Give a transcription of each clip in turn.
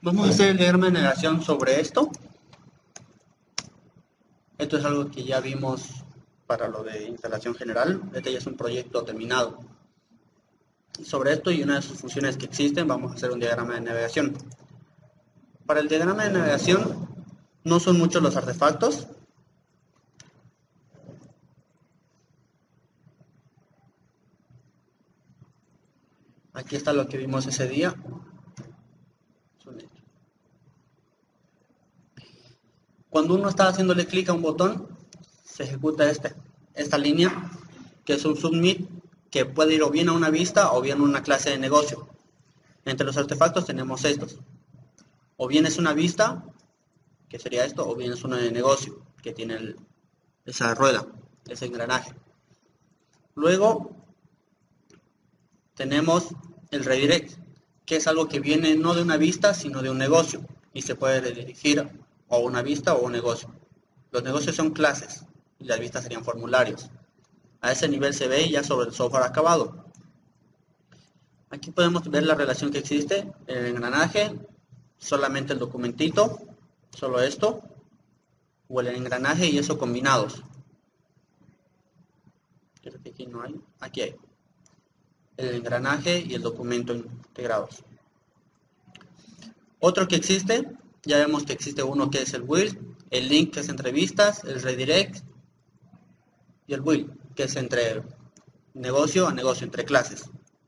Vamos a hacer el diagrama de navegación sobre esto. Esto es algo que ya vimos para lo de instalación general. Este ya es un proyecto terminado. Y sobre esto y una de sus funciones que existen, vamos a hacer un diagrama de navegación. Para el diagrama de navegación no son muchos los artefactos. Aquí está lo que vimos ese día. Cuando uno está haciéndole clic a un botón, se ejecuta esta línea, que es un submit, que puede ir o bien a una vista o bien a una clase de negocio. Entre los artefactos tenemos estos. O bien es una vista, que sería esto, o bien es uno de negocio, que tiene esa rueda, ese engranaje. Luego tenemos el redirect, que es algo que viene no de una vista, sino de un negocio, y se puede redirigir a una vista o un negocio. Los negocios son clases, y las vistas serían formularios. A ese nivel se ve ya sobre el software acabado. Aquí podemos ver la relación que existe en el engranaje, solamente el documentito, solo esto, o el engranaje y eso combinados. Creo que aquí no hay, aquí hay. El engranaje y el documento integrados. Otro que existe, ya vemos que existe uno que es el wheel, el link que es entre vistas, el redirect y el wheel que es entre negocio a negocio, entre clases.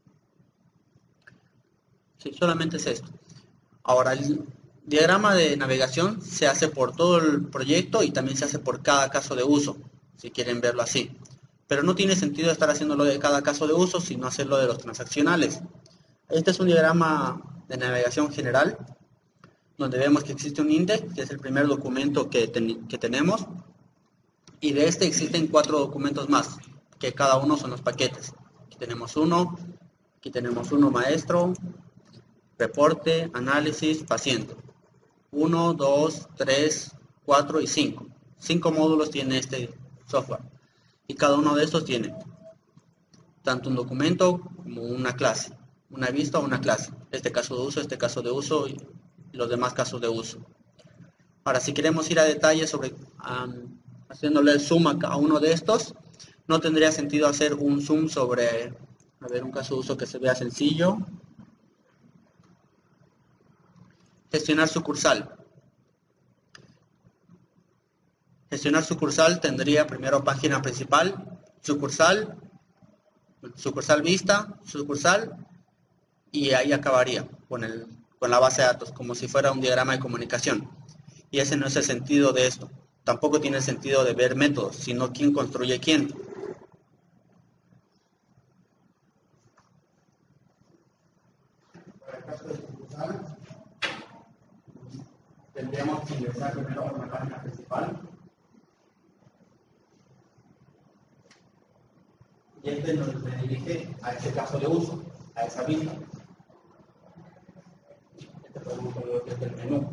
Sí, solamente es esto. Ahora, el diagrama de navegación se hace por todo el proyecto y también se hace por cada caso de uso, si quieren verlo así. Pero no tiene sentido estar haciéndolo de cada caso de uso, sino hacerlo de los transaccionales. Este es un diagrama de navegación general, donde vemos que existe un index, que es el primer documento que tenemos, y de este existen 4 documentos más, que cada uno son los paquetes. Aquí tenemos uno maestro, reporte, análisis, paciente. 1, 2, 3, 4 y 5. 5 módulos tiene este software. Y cada uno de estos tiene tanto un documento como una clase, una vista o una clase. Este caso de uso y los demás casos de uso. Ahora, si queremos ir a detalle sobre haciéndole el zoom a uno de estos, no tendría sentido hacer un zoom sobre, a ver, un caso de uso que se vea sencillo. Gestionar sucursal. Gestionar sucursal tendría primero página principal, sucursal vista, sucursal, y ahí acabaría con la base de datos, como si fuera un diagrama de comunicación. Y ese no es el sentido de esto. Tampoco tiene el sentido de ver métodos, sino quién construye quién. Para el caso de sucursal, tendríamos que ingresar primero a una página principal. Y este nos redirige a ese caso de uso, a esa vista. Este podemos ver que es el menú.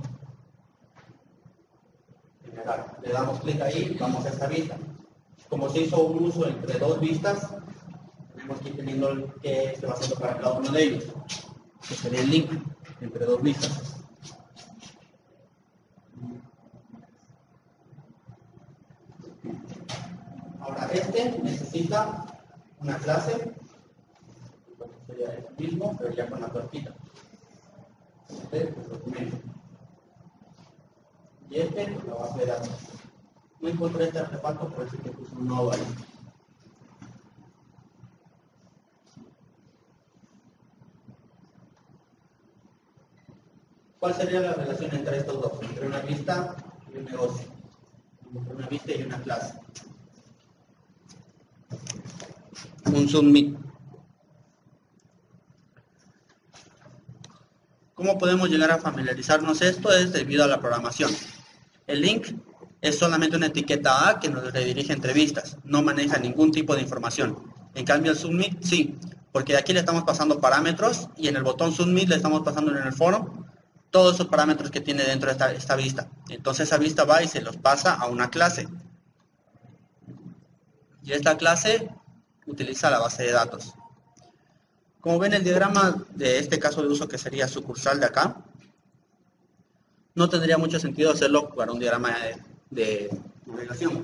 General. Le damos clic ahí, vamos a esta vista. Como se hizo un uso entre 2 vistas, tenemos que ir teniendo que se va haciendo para cada uno de ellos, que sería el link entre 2 vistas. Ahora, este necesita una clase, sería el mismo, pero ya con la tuerquita. Este es el documento. Y este es la base de datos. No encontré este artefacto, por eso que puse un nodo ahí. ¿Cuál sería la relación entre estos dos? Entre una vista y un negocio. Entre una vista y una clase. Un submit. ¿Cómo podemos llegar a familiarizarnos esto? Es debido a la programación. El link es solamente una etiqueta A que nos redirige entre vistas. No maneja ningún tipo de información. En cambio el submit sí, porque de aquí le estamos pasando parámetros y en el botón submit le estamos pasando en el foro todos esos parámetros que tiene dentro de esta vista. Entonces esa vista va y se los pasa a una clase. Y esta clase utiliza la base de datos. Como ven, el diagrama de este caso de uso, que sería sucursal de acá, no tendría mucho sentido hacerlo para un diagrama de navegación.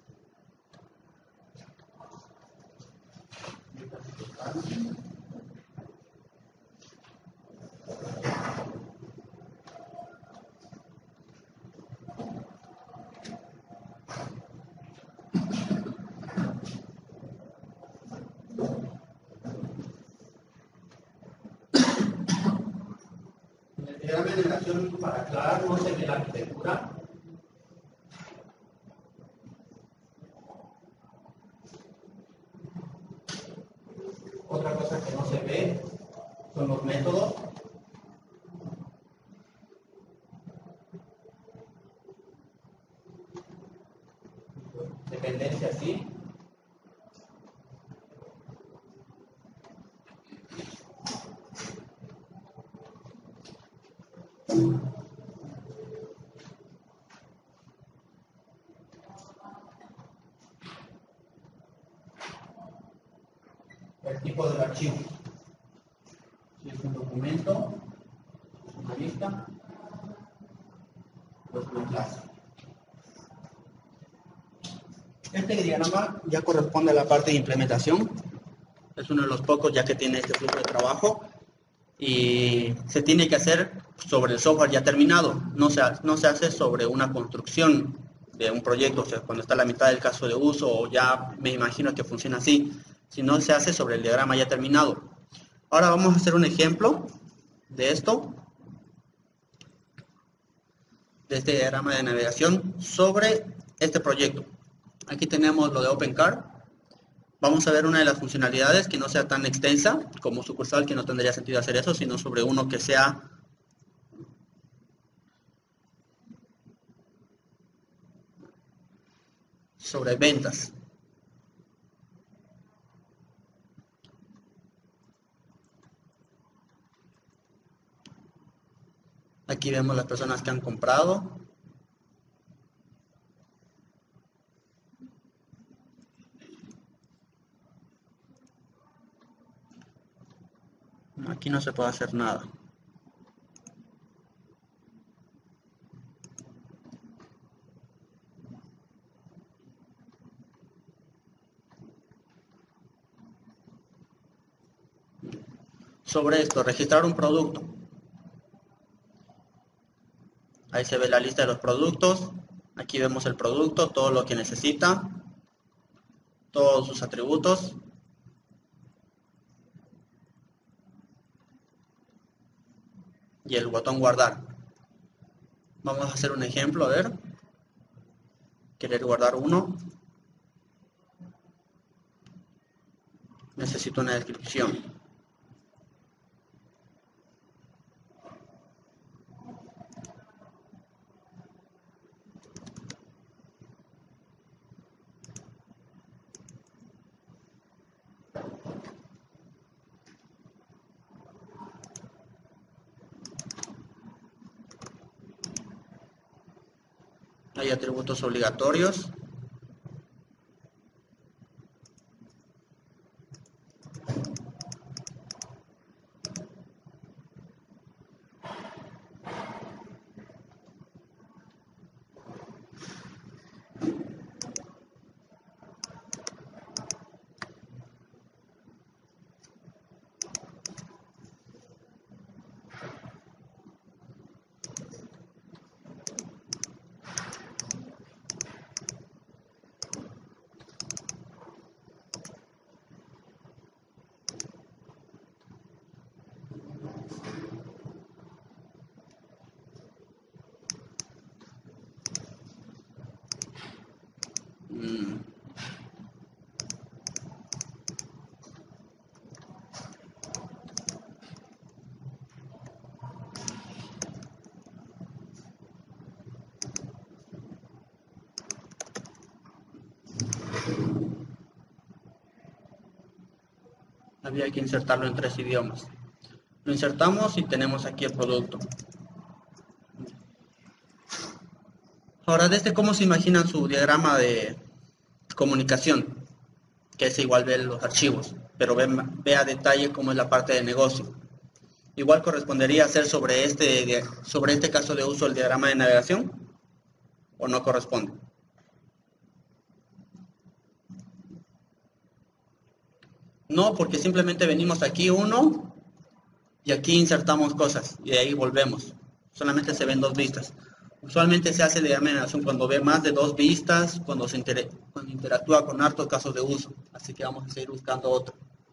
En el diagrama de navegación, para aclarar, no se ve la arquitectura. Otra cosa que no se ve son los métodos. Dependencia, sí. El tipo del archivo. Si es un documento, una lista, pues una clase. Este diagrama ya corresponde a la parte de implementación. Es uno de los pocos ya que tiene este flujo de trabajo y se tiene que hacer sobre el software ya terminado. No se hace sobre una construcción de un proyecto, o sea, cuando está a la mitad del caso de uso, o ya me imagino que funciona así, sino se hace sobre el diagrama ya terminado. Ahora vamos a hacer un ejemplo de esto, de este diagrama de navegación sobre este proyecto. Aquí tenemos lo de OpenCart. Vamos a ver una de las funcionalidades que no sea tan extensa como sucursal, que no tendría sentido hacer eso, sino sobre uno que sea sobre ventas. Aquí vemos las personas que han comprado. Aquí no se puede hacer nada. Sobre esto, registrar un producto. Ahí se ve la lista de los productos. Aquí vemos el producto, todo lo que necesita, todos sus atributos. Y el botón guardar. Vamos a hacer un ejemplo, a ver. Querer guardar uno. Necesito una descripción. Hay atributos obligatorios. Había que insertarlo en 3 idiomas. Lo insertamos y tenemos aquí el producto. Ahora, desde cómo se imaginan su diagrama de comunicación, que es igual ver los archivos, pero ve a detalle cómo es la parte de negocio. Igual correspondería hacer sobre este caso de uso el diagrama de navegación, o no corresponde. No, porque simplemente venimos aquí uno y aquí insertamos cosas y de ahí volvemos. Solamente se ven dos vistas. Usualmente se hace el diagrama de navegación cuando ve más de dos vistas, cuando interactúa con hartos casos de uso. Así que vamos a seguir buscando otro.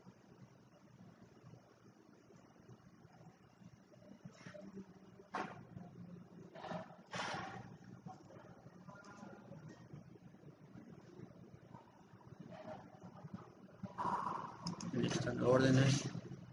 Lista de órdenes.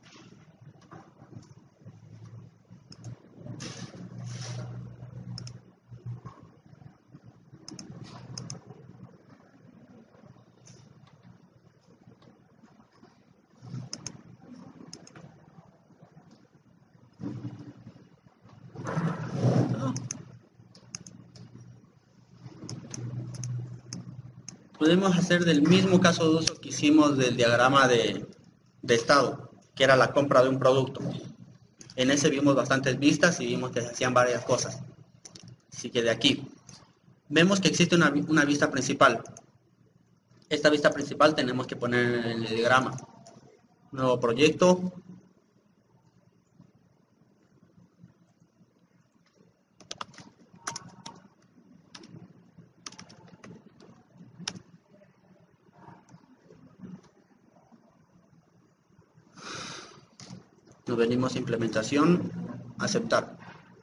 Podemos hacer del mismo caso de uso que hicimos del diagrama de estado, que era la compra de un producto. En ese vimos bastantes vistas y vimos que se hacían varias cosas. Así que de aquí, vemos que existe una vista principal. Esta vista principal tenemos que poner en el diagrama. Nuevo proyecto. Nos venimos a implementación, aceptar.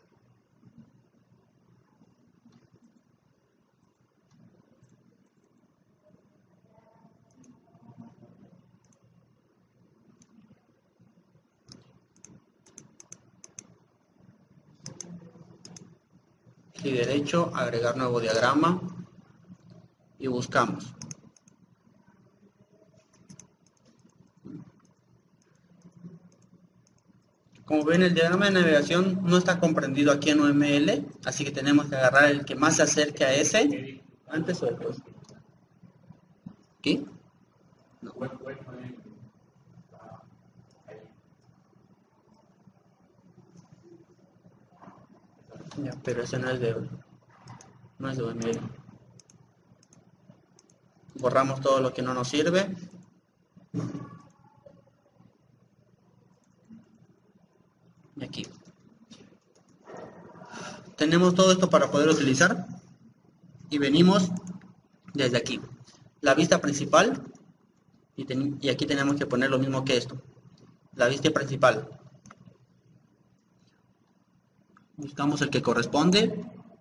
Clic derecho, agregar nuevo diagrama y buscamos. Como ven, el diagrama de navegación no está comprendido aquí en UML, así que tenemos que agarrar el que más se acerque a ese, antes o después. ¿Aquí? No. Ya, pero ese no es de UML. Borramos todo lo que no nos sirve. Y aquí. Tenemos todo esto para poder utilizar. Y venimos desde aquí. La vista principal. Y aquí tenemos que poner lo mismo que esto. La vista principal. Buscamos el que corresponde.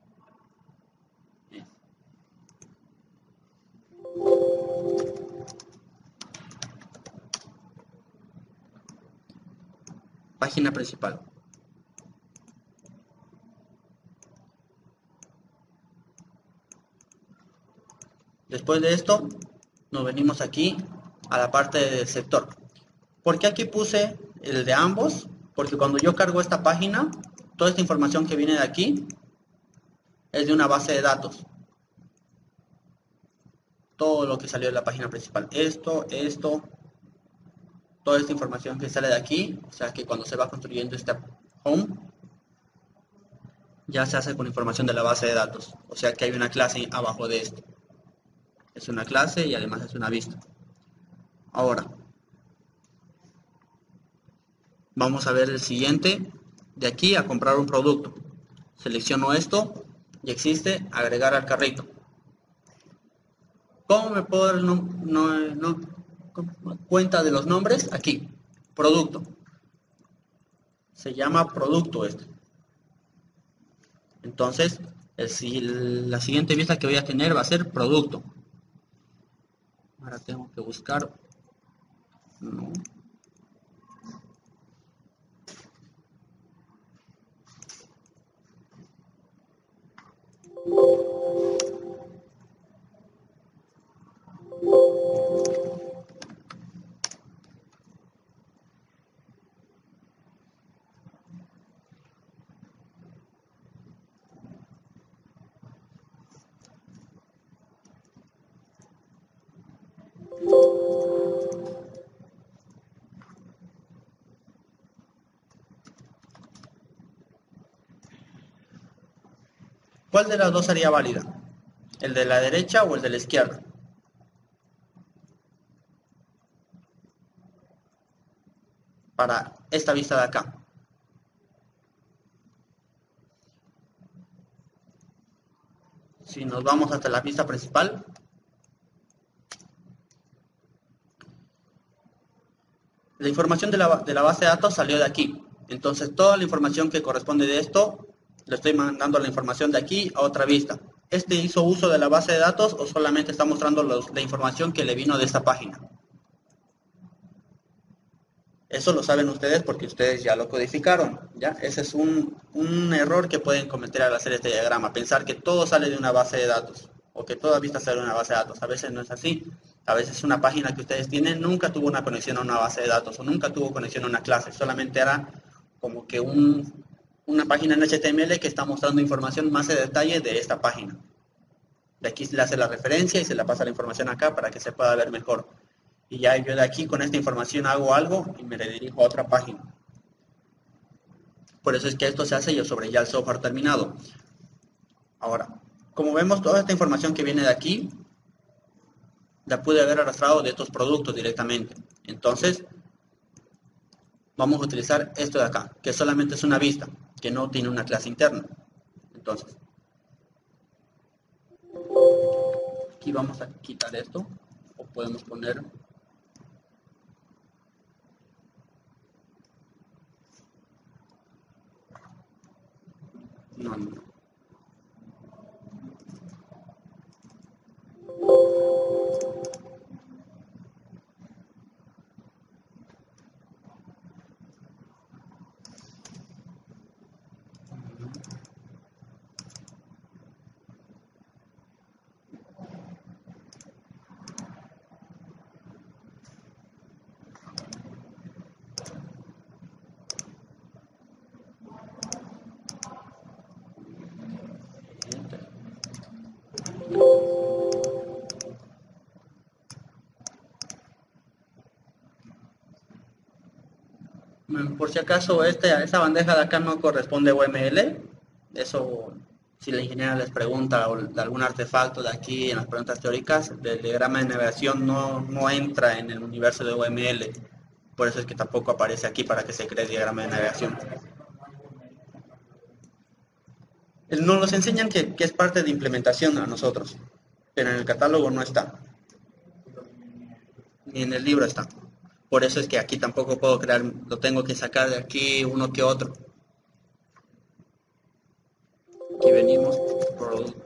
Página principal. Después de esto, nos venimos aquí a la parte del sector. ¿Por qué aquí puse el de ambos? Porque cuando yo cargo esta página, toda esta información que viene de aquí es de una base de datos. Todo lo que salió de la página principal. Esto, toda esta información que sale de aquí, o sea que cuando se va construyendo esta home, ya se hace con información de la base de datos. O sea que hay una clase abajo de esto. Es una clase y además es una vista. Ahora, vamos a ver el siguiente. De aquí a comprar un producto. Selecciono esto y existe agregar al carrito. ¿Cómo me puedo dar cuenta de los nombres? Aquí, producto. Se llama producto este. Entonces, la siguiente vista que voy a tener va a ser producto. Ahora tengo que buscar. No. ¿Cuál de las dos sería válida? ¿El de la derecha o el de la izquierda? Para esta vista de acá. Si nos vamos hasta la vista principal, la información de la base de datos salió de aquí. Entonces toda la información que corresponde de esto, le estoy mandando la información de aquí a otra vista. ¿Este hizo uso de la base de datos o solamente está mostrando la información que le vino de esta página? Eso lo saben ustedes porque ustedes ya lo codificaron, ¿ya? Ese es un error que pueden cometer al hacer este diagrama, pensar que todo sale de una base de datos o que toda vista sale de una base de datos. A veces no es así. A veces una página que ustedes tienen nunca tuvo una conexión a una base de datos o nunca tuvo conexión a una clase. Solamente era como que una página en HTML que está mostrando información más de detalle de esta página. De aquí se le hace la referencia y se le pasa la información acá para que se pueda ver mejor. Y ya yo de aquí con esta información hago algo y me redirijo a otra página. Por eso es que esto se hace yo sobre ya el software terminado. Ahora, como vemos, toda esta información que viene de aquí la pude haber arrastrado de estos productos directamente. Entonces, vamos a utilizar esto de acá, que solamente es una vista, que no tiene una clase interna. Entonces, aquí vamos a quitar esto, o podemos poner... No. Por si acaso esa bandeja de acá no corresponde a UML, eso si la ingeniera les pregunta o de algún artefacto de aquí en las preguntas teóricas, el diagrama de navegación no entra en el universo de UML, por eso es que tampoco aparece aquí para que se cree diagrama de navegación. Nos enseñan que es parte de implementación a nosotros, pero en el catálogo no está, ni en el libro está. Por eso es que aquí tampoco puedo crear, lo tengo que sacar de aquí uno que otro. Aquí venimos, producto.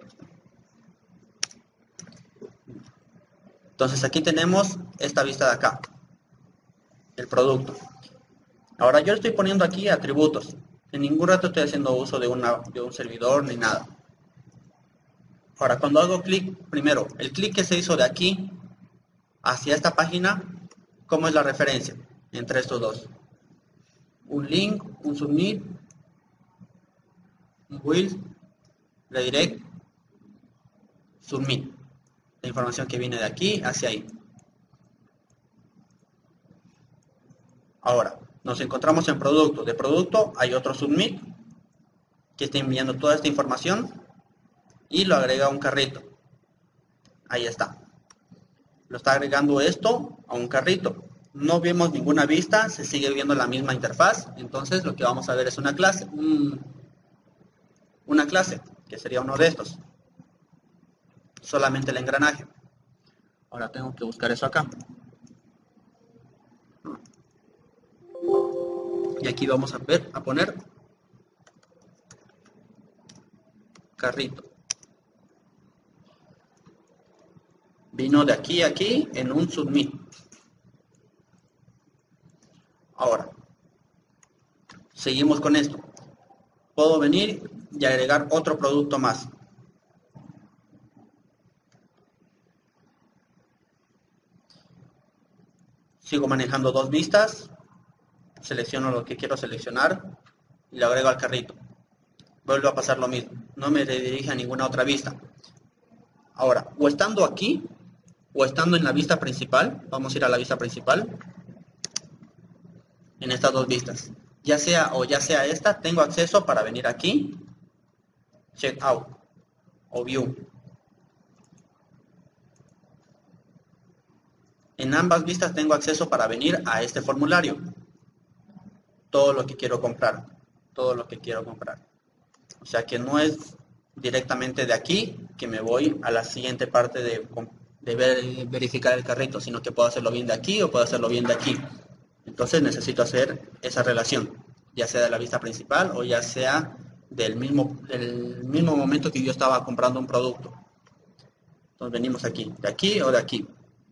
Entonces aquí tenemos esta vista de acá, el producto. Ahora yo estoy poniendo aquí atributos. En ningún rato estoy haciendo uso de un servidor ni nada. Ahora cuando hago clic, primero, el clic que se hizo de aquí hacia esta página, ¿cómo es la referencia entre estos dos? Un link, un submit, un build, redirect, submit. La información que viene de aquí hacia ahí. Ahora, nos encontramos en producto. De producto hay otro submit que está enviando toda esta información y lo agrega a un carrito. Ahí está. Lo está agregando esto a un carrito. No vemos ninguna vista, se sigue viendo la misma interfaz. Entonces lo que vamos a ver es una clase. Una clase, que sería uno de estos. Solamente el engranaje. Ahora tengo que buscar eso acá. Y aquí vamos a poner carrito. Vino de aquí a aquí en un submit. Ahora, seguimos con esto. Puedo venir y agregar otro producto más. Sigo manejando dos vistas. Selecciono lo que quiero seleccionar y lo agrego al carrito. Vuelve a pasar lo mismo. No me redirige a ninguna otra vista. Ahora, o estando aquí, o estando en la vista principal, vamos a ir a la vista principal, en estas dos vistas. Ya sea esta, tengo acceso para venir aquí, check out. o View. En ambas vistas tengo acceso para venir a este formulario. Todo lo que quiero comprar. Todo lo que quiero comprar. O sea que no es directamente de aquí que me voy a la siguiente parte de verificar el carrito, sino que puedo hacerlo bien de aquí o puedo hacerlo bien de aquí. Entonces necesito hacer esa relación, ya sea de la vista principal o ya sea del mismo momento que yo estaba comprando un producto. Entonces venimos aquí, de aquí o de aquí.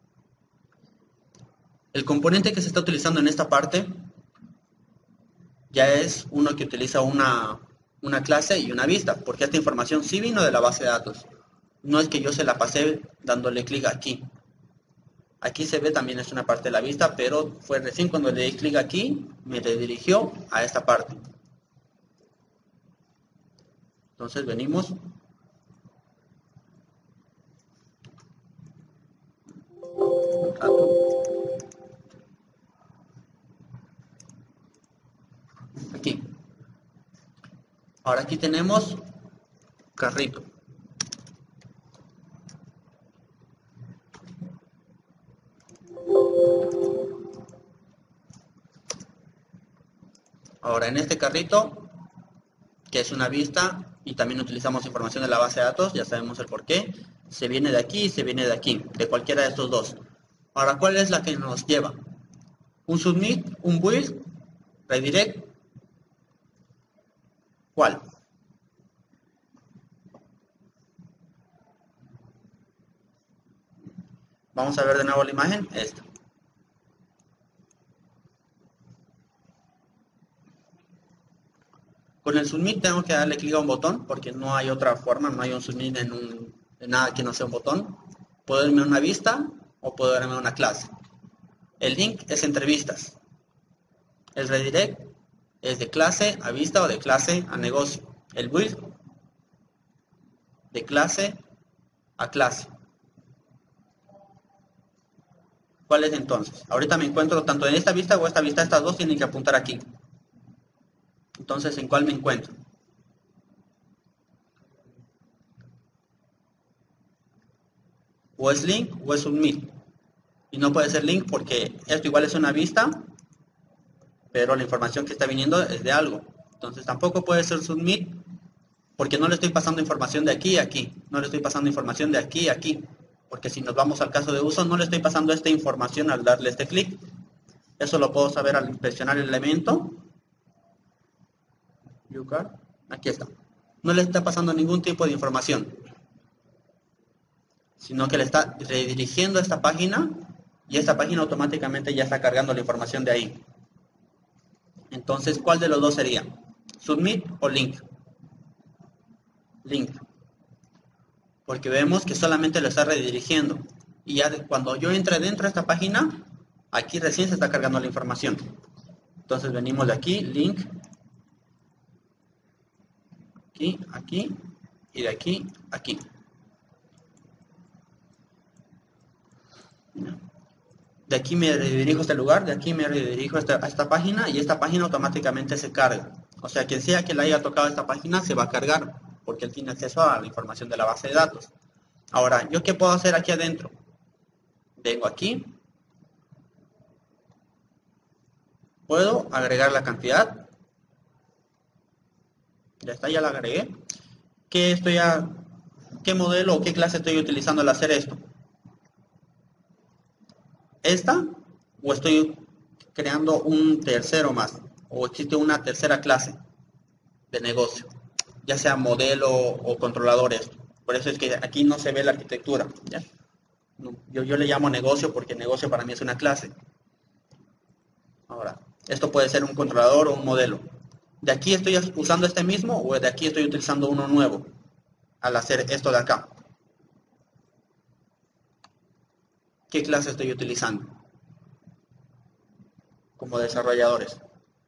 El componente que se está utilizando en esta parte ya es uno que utiliza una clase y una vista, porque esta información sí vino de la base de datos. No es que yo se la pasé dándole clic aquí. Aquí se ve también es una parte de la vista, pero fue recién cuando le di clic aquí, me redirigió a esta parte. Entonces venimos. Aquí. Ahora aquí tenemos carrito. Ahora en este carrito, que es una vista, y también utilizamos información de la base de datos, ya sabemos el por qué, se viene de aquí y se viene de aquí, de cualquiera de estos dos. Ahora, ¿cuál es la que nos lleva? ¿Un submit, un build, redirect? ¿Cuál? Vamos a ver de nuevo la imagen, esta. Con el submit tengo que darle clic a un botón porque no hay otra forma, no hay un submit en nada que no sea un botón. Puedo irme a una vista o puedo irme a una clase. El link es entre vistas. El redirect es de clase a vista o de clase a negocio. El build de clase a clase. ¿Cuál es entonces? Ahorita me encuentro tanto en esta vista o esta vista, estas dos tienen que apuntar aquí. Entonces, ¿en cuál me encuentro? O es link o es submit. Y no puede ser link porque esto igual es una vista, pero la información que está viniendo es de algo. Entonces tampoco puede ser submit porque no le estoy pasando información de aquí a aquí. No le estoy pasando información de aquí a aquí. Porque si nos vamos al caso de uso, no le estoy pasando esta información al darle este clic. Eso lo puedo saber al presionar el elemento. Aquí está. No le está pasando ningún tipo de información, sino que le está redirigiendo a esta página y esta página automáticamente ya está cargando la información de ahí. Entonces, ¿cuál de los dos sería? ¿Submit o link? Link. Porque vemos que solamente lo está redirigiendo. Y ya cuando yo entre dentro de esta página, aquí recién se está cargando la información. Entonces venimos de aquí, link. Aquí, aquí. Y de aquí, aquí. De aquí me redirijo a este lugar, de aquí me redirijo a esta página y esta página automáticamente se carga. O sea, quien sea que le haya tocado esta página se va a cargar porque él tiene acceso a la información de la base de datos. Ahora, ¿yo qué puedo hacer aquí adentro? Vengo aquí. Puedo agregar la cantidad. Ya está, ya la agregué. ¿Qué modelo o qué clase estoy utilizando al hacer esto? ¿Esta? ¿O estoy creando un tercero más? ¿O existe una tercera clase de negocio? Ya sea modelo o controladores. Por eso es que aquí no se ve la arquitectura. ¿Ya? Yo le llamo negocio porque negocio para mí es una clase. Ahora, esto puede ser un controlador o un modelo. ¿De aquí estoy usando este mismo o de aquí estoy utilizando uno nuevo al hacer esto de acá? ¿Qué clase estoy utilizando como desarrolladores?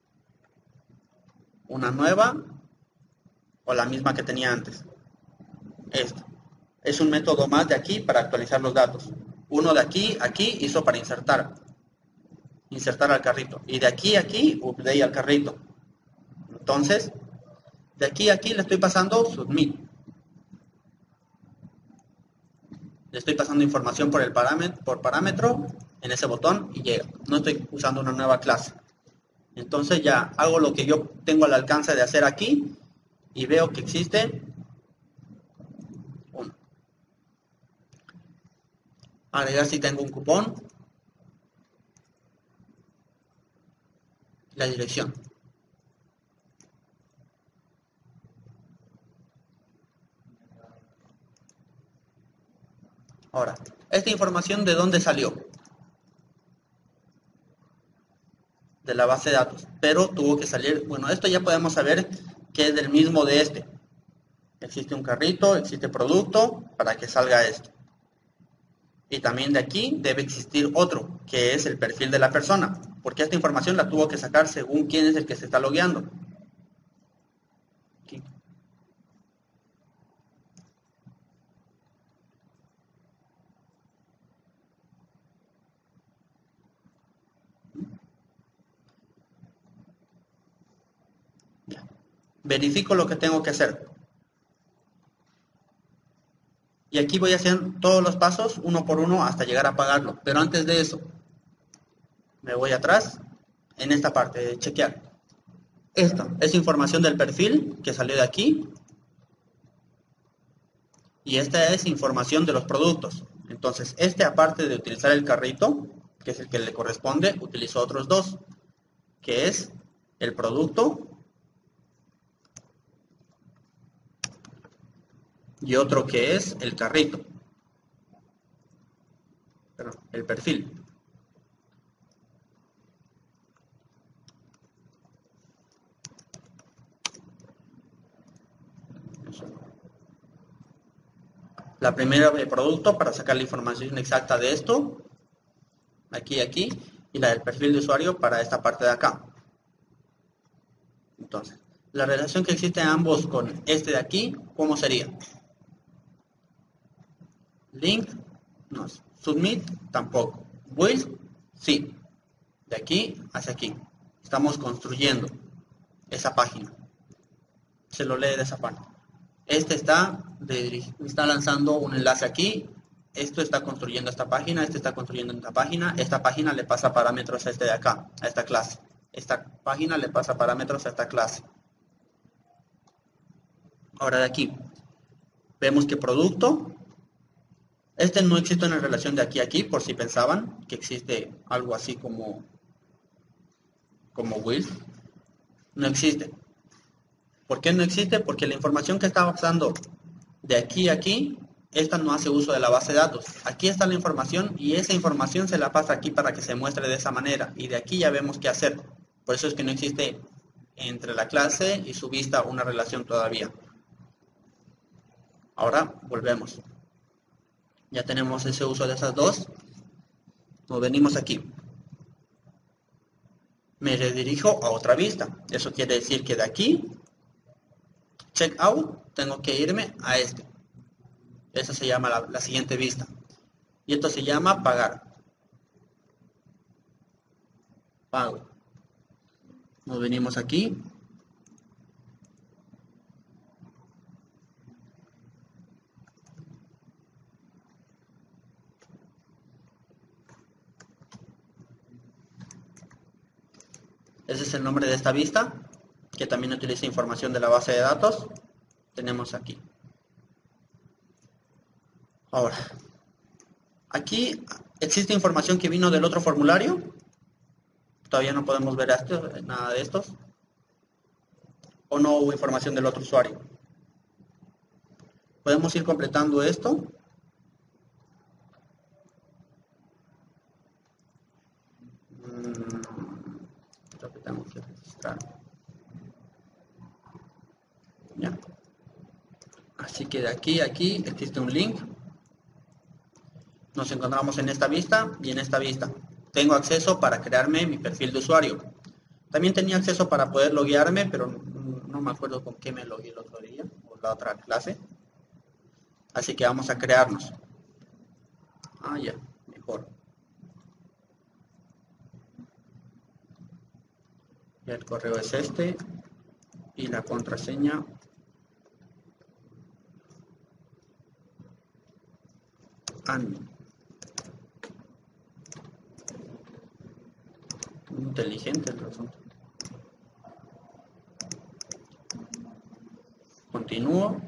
¿Una nueva o la misma que tenía antes? Esto. Es un método más de aquí para actualizar los datos. Uno de aquí, aquí hizo para insertar. Insertar al carrito. Y de aquí a aquí, update al carrito. Entonces, de aquí a aquí le estoy pasando submit. Le estoy pasando información por parámetro en ese botón y llega. No estoy usando una nueva clase. Entonces ya hago lo que yo tengo al alcance de hacer aquí y veo que existe uno. Agregar si tengo un cupón. La dirección. Ahora, esta información ¿de dónde salió? De la base de datos, pero tuvo que salir, bueno, esto ya podemos saber que es del mismo de este. Existe un carrito, existe producto, para que salga esto. Y también de aquí debe existir otro, que es el perfil de la persona, porque esta información la tuvo que sacar según quién es el que se está logueando. Aquí. Ya. Verifico lo que tengo que hacer. Y aquí voy a hacer todos los pasos uno por uno hasta llegar a pagarlo. Pero antes de eso, me voy atrás en esta parte de chequear. Esta es información del perfil que salió de aquí. Y esta es información de los productos. Entonces, aparte de utilizar el carrito, que es el que le corresponde, utilizo otros dos, que es el producto y otro que es el carrito. Perdón, el perfil. La primera de producto para sacar la información exacta de esto, aquí y aquí, y la del perfil de usuario para esta parte de acá. Entonces, la relación que existe ambos con este de aquí, ¿cómo sería? Link, no. Submit, tampoco. Build, sí. De aquí hacia aquí. Estamos construyendo esa página. Se lo lee de esa parte. Este está lanzando un enlace aquí. Esto está construyendo esta página. Este está construyendo esta página. Esta página le pasa parámetros a este de acá, a esta clase. Esta página le pasa parámetros a esta clase. Ahora de aquí. Vemos que producto. Este no existe en la relación de aquí a aquí, por si pensaban que existe algo así como will. No existe. ¿Por qué no existe? Porque la información que está pasando de aquí a aquí, esta no hace uso de la base de datos. Aquí está la información y esa información se la pasa aquí para que se muestre de esa manera. Y de aquí ya vemos qué hacer. Por eso es que no existe entre la clase y su vista una relación todavía. Ahora volvemos. Ya tenemos ese uso de esas dos. Nos venimos aquí. Me redirijo a otra vista. Eso quiere decir que de aquí, checkout, tengo que irme a este. Esa se llama la siguiente vista. Y esto se llama pagar. Pago. Nos venimos aquí. Ese es el nombre de esta vista, que también utiliza información de la base de datos. Tenemos aquí. Ahora, aquí existe información que vino del otro formulario. Todavía no podemos ver nada de estos. O no hubo información del otro usuario. Podemos ir completando esto. Creo que tengo que registrar. Ya. Así que de aquí a aquí existe un link. Nos encontramos en esta vista y en esta vista. Tengo acceso para crearme mi perfil de usuario. También tenía acceso para poder loguearme, pero no me acuerdo con qué me logueé el otro día, o la otra clase. Así que vamos a crearnos. Ya, mejor. Ya el correo es este y la contraseña. admin. Inteligente el asunto. Continúo.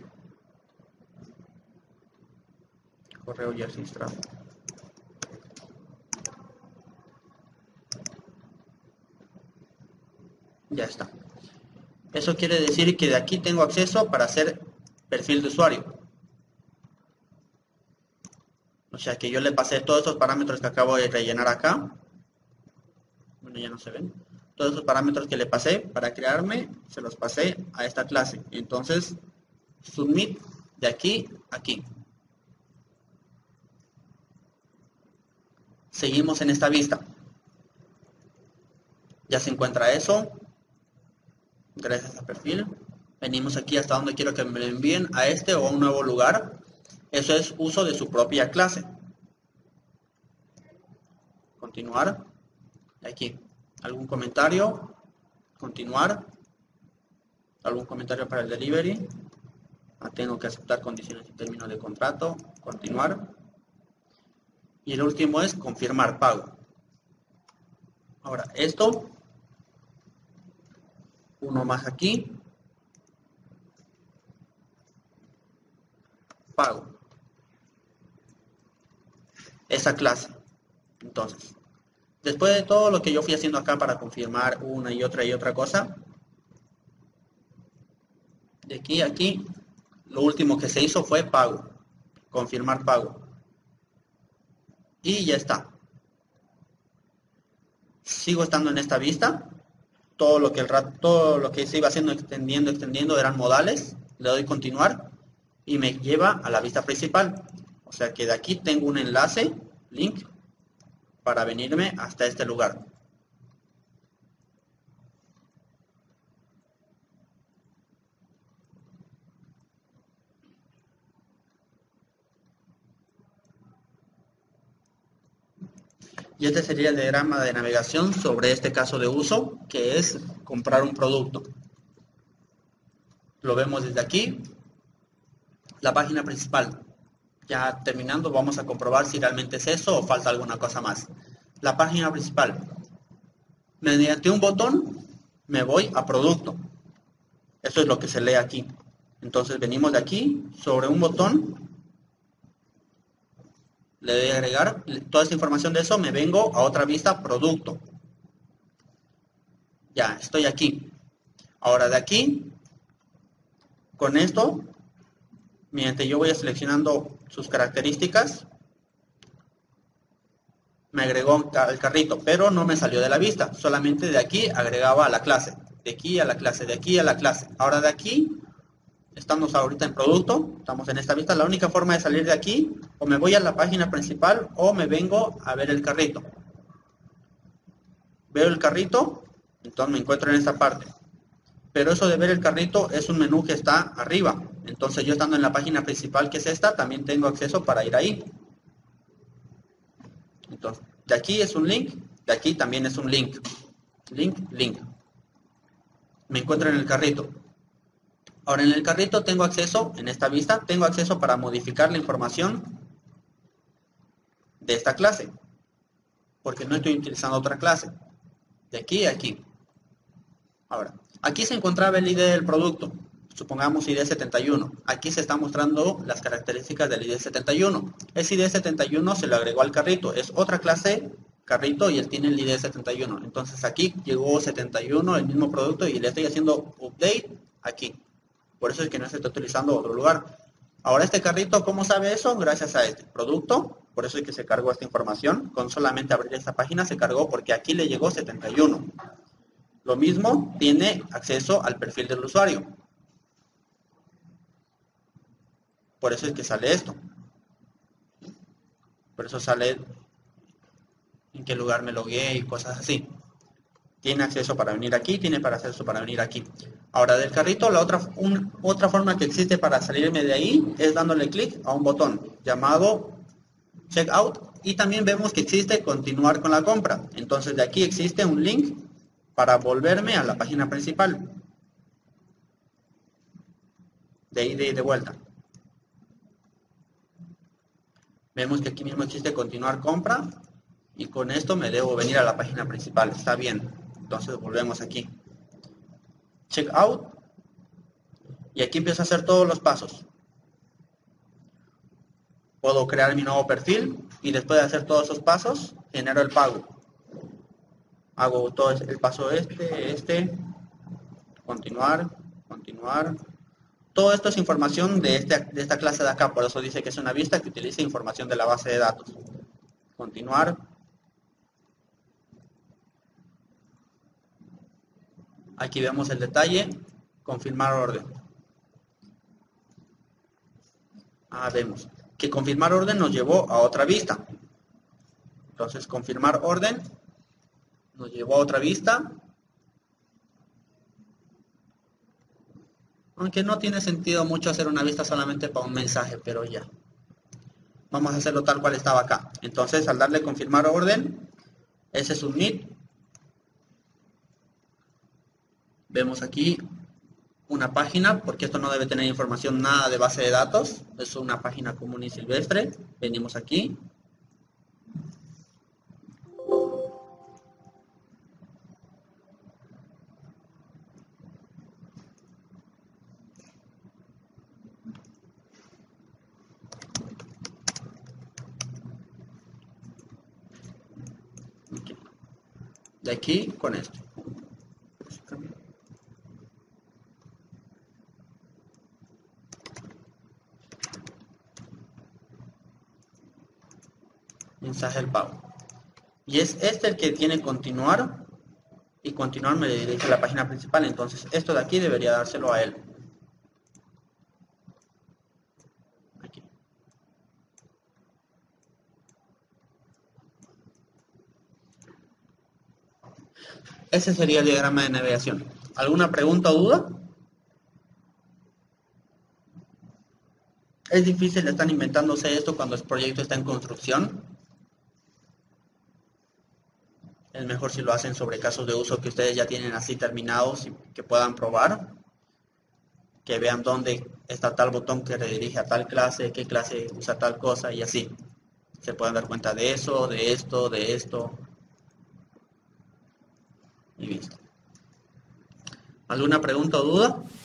Correo ya registrado. Ya está. Eso quiere decir que de aquí tengo acceso para hacer perfil de usuario. O sea que yo le pasé todos esos parámetros que acabo de rellenar acá. Bueno, ya no se ven. Todos esos parámetros que le pasé para crearme, se los pasé a esta clase. Entonces, submit de aquí a aquí. Seguimos en esta vista. Ya se encuentra eso. Gracias a perfil. Venimos aquí hasta donde quiero que me lo envíen, a este o a un nuevo lugar. Eso es uso de su propia clase. Continuar. Aquí. ¿Algún comentario? Continuar. ¿Algún comentario para el delivery? Tengo que aceptar condiciones y términos de contrato. Continuar. Y el último es confirmar pago. Ahora, esto. Uno más aquí. Pago. Esa clase. Entonces, después de todo lo que yo fui haciendo acá para confirmar una y otra cosa, de aquí a aquí, lo último que se hizo fue pago. Confirmar pago. Y ya está. Sigo estando en esta vista. Todo lo que se iba haciendo, extendiendo, eran modales. Le doy continuar y me lleva a la vista principal. O sea que de aquí tengo un enlace, link, para venirme hasta este lugar. Y este sería el diagrama de navegación sobre este caso de uso, que es comprar un producto. Lo vemos desde aquí, la página principal. Ya terminando, vamos a comprobar si realmente es eso o falta alguna cosa más. La página principal. Mediante un botón me voy a producto. Eso es lo que se lee aquí. Entonces venimos de aquí, sobre un botón, le doy a agregar toda esta información de eso, me vengo a otra vista, producto. Ya, estoy aquí. Ahora de aquí, con esto, mediante yo voy seleccionando sus características, me agregó el carrito, pero no me salió de la vista. Solamente de aquí agregaba a la clase. De aquí a la clase, de aquí a la clase. Ahora de aquí, estamos ahorita en producto, estamos en esta vista. La única forma de salir de aquí, o me voy a la página principal o me vengo a ver el carrito. Veo el carrito, entonces me encuentro en esta parte. Pero eso de ver el carrito es un menú que está arriba. Entonces yo estando en la página principal, que es esta, también tengo acceso para ir ahí. Entonces, de aquí es un link, de aquí también es un link. Link, link. Me encuentro en el carrito. Ahora en el carrito tengo acceso, en esta vista, tengo acceso para modificar la información de esta clase. Porque no estoy utilizando otra clase. De aquí a aquí. Ahora, aquí se encontraba el ID del producto. Supongamos ID 71. Aquí se está mostrando las características del ID 71. Ese ID 71 se lo agregó al carrito. Es otra clase carrito y él tiene el ID 71. Entonces aquí llegó 71, el mismo producto, y le estoy haciendo update aquí. Por eso es que no se está utilizando otro lugar. Ahora este carrito, ¿cómo sabe eso? Gracias a este producto. Por eso es que se cargó esta información. Con solamente abrir esta página se cargó porque aquí le llegó 71. Lo mismo, tiene acceso al perfil del usuario. Por eso es que sale esto. Por eso sale en qué lugar me logué y cosas así. Tiene acceso para venir aquí, tiene para acceso para venir aquí. Ahora del carrito, la otra forma que existe para salirme de ahí es dándole clic a un botón llamado Checkout. Y también vemos que existe continuar con la compra. Entonces de aquí existe un link para volverme a la página principal. De ida y de vuelta. Vemos que aquí mismo existe continuar compra y con esto me debo venir a la página principal. Está bien. Entonces volvemos aquí. Checkout. Y aquí empiezo a hacer todos los pasos. Puedo crear mi nuevo perfil y después de hacer todos esos pasos, genero el pago. Hago todo el paso continuar. Todo esto es información de esta clase de acá, por eso dice que es una vista que utiliza información de la base de datos. Continuar. Aquí vemos el detalle, confirmar orden. Vemos que confirmar orden nos llevó a otra vista. Entonces, confirmar orden nos llevó a otra vista. Aunque no tiene sentido mucho hacer una vista solamente para un mensaje, pero ya. Vamos a hacerlo tal cual estaba acá. Entonces, al darle confirmar orden, ese submit. Vemos aquí una página, porque esto no debe tener información nada de base de datos. Es una página común y silvestre. Venimos aquí. De aquí con esto. Mensaje del pago. Y es este el que tiene continuar. Y continuar me dirige a la página principal. Entonces esto de aquí debería dárselo a él. Aquí. Ese sería el diagrama de navegación. ¿Alguna pregunta o duda? Es difícil, están inventándose esto cuando el proyecto está en construcción. Es mejor si lo hacen sobre casos de uso que ustedes ya tienen así terminados y que puedan probar. Que vean dónde está tal botón que redirige a tal clase, qué clase usa tal cosa y así. Se pueden dar cuenta de eso, de esto, de esto. Y listo. ¿Alguna pregunta o duda?